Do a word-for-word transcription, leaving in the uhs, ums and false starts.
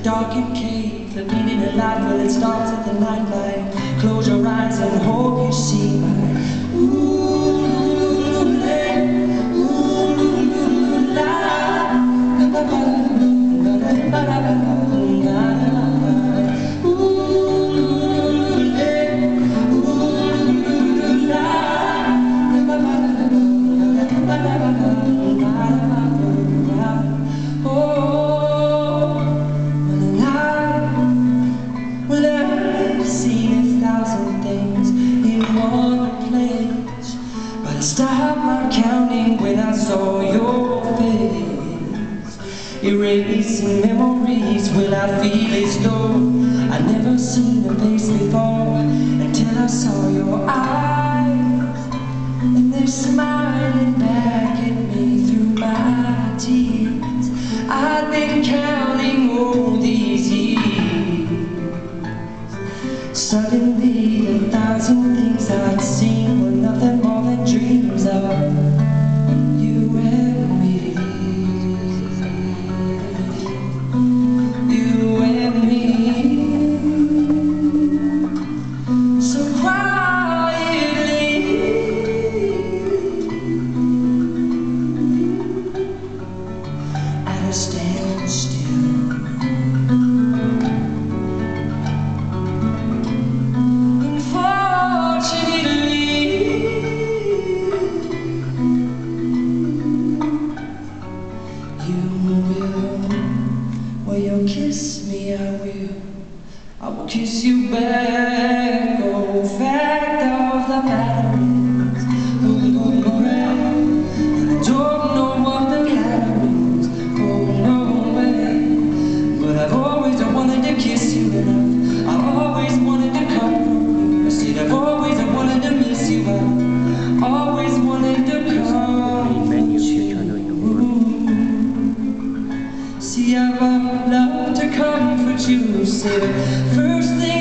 darkened cave, the beating of light, well it starts at the nightlight. Close your eyes and hope you see my ooh, stop my counting when I saw your face, erasing memories. Will I feel as though I'd never seen a face before, until I saw your eyes, and they're smiling back at me through my tears. I've been counting all these years. Suddenly a thousand things I'd seen were nothing more than dreams of you and me. You and me. So quietly at a standstill. Will you kiss me? I will. I will kiss you back. Oh, fact of the matter is, boom, boom, boom, and I don't know what the matter is. Oh, no way. But I've always wanted to kiss you enough. I've always wanted to come from you. I said I've always wanted to miss you. I've always wanted to come. See, I've loved to comfort you. Say the first thing